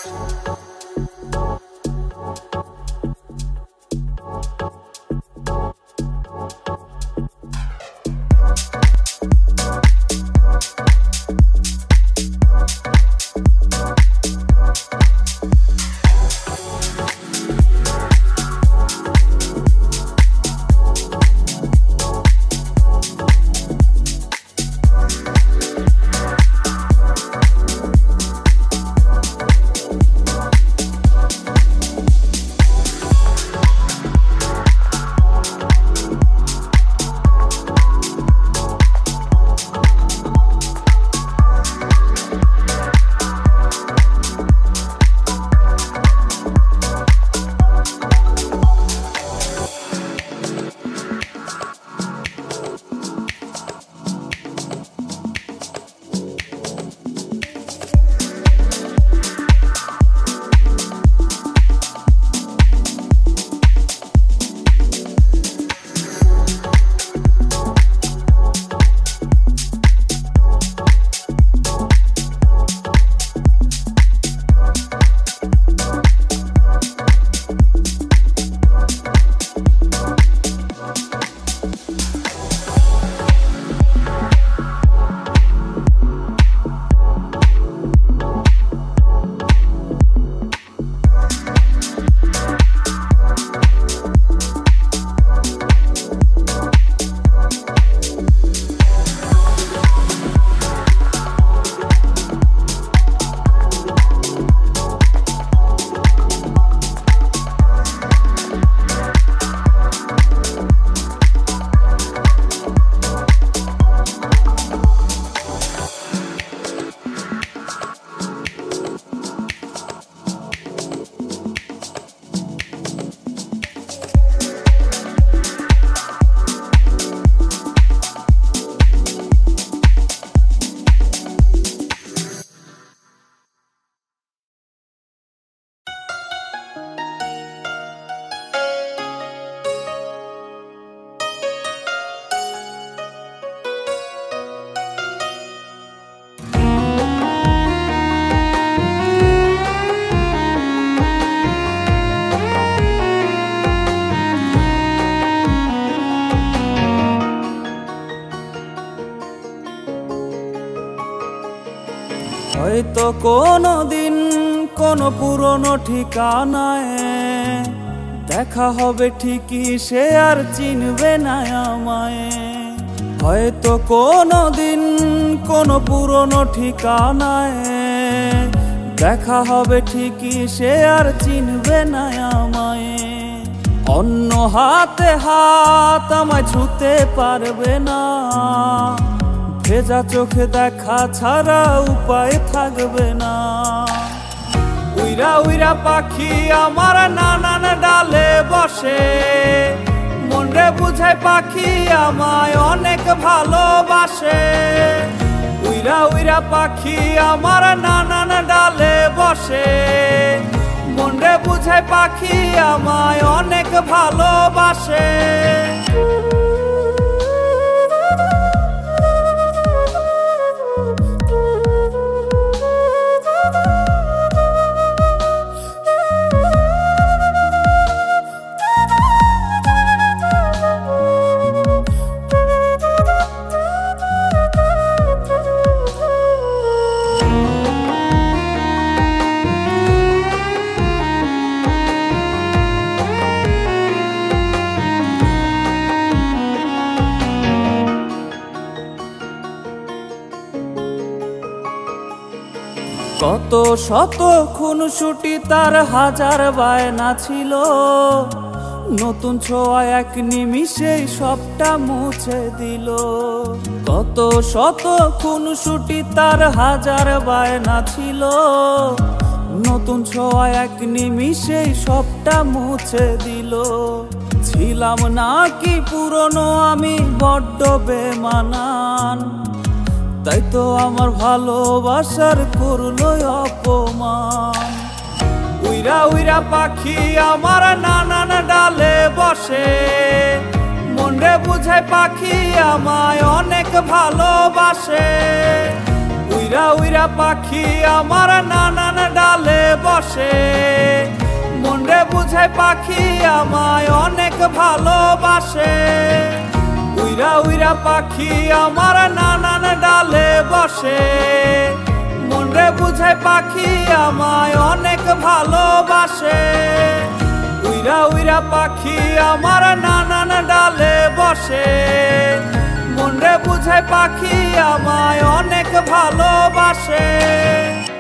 হয়তো কোনো দিন কোনো পুরনো ঠিকানায় দেখা হবে ঠিকই, সে আর চিনবে না আমায়। হয়তো কোনো দিন কোনো পুরনো ঠিকানায় দেখা হবে ঠিকই, সে আর চিনবে না আমায়। অন্য হাতে হাত আমায় ছুঁতে পারবে না, ভেজা চোখে দেখা ছাড়া উপায় থাকবে না। উইরা উইরা পাখি আমার নানান ডালে বসে, মনরে বুঝায় পাখি আমায় অনেক ভালোবাসে। উইরা উইরা পাখি আমার নানান ডালে বসে, মনরে বুঝায় পাখি আমায় অনেক ভালোবাসে। কত শত খুনসুটি তার হাজার বায়না ছিল, নতুন ছোঁয়া এক নিমিষেই সবটা মুছে দিল। কত শত খুনসুটি তার হাজার বায়না ছিল, নতুন ছোঁয়া এক নিমিষেই সবটা মুছে দিল। ছিলাম নাকি পুরনো আমি বড্ড বেমানান, তাই তো আমার ভালোবাসার করলো অপমান। উইরা উইরা পাখি আমার নানান ডালে বসে, মনরে বুঝায় পাখি আমায় অনেক ভালোবাসে। উইরা উইরা পাখি আমার নানান ডালে বসে, বুঝায় পাখি আমায় অনেক ভালোবাসে। উইরা উইরা পাখি আমার নানান ডালে বসে। মনরে বুঝায় পাখি আমায় অনেক ভালোবাসে। উইরা উইরা পাখি আমার নানান ডালে বসে। মনরে বুঝায় পাখি আমায় অনেক ভালোবাসে।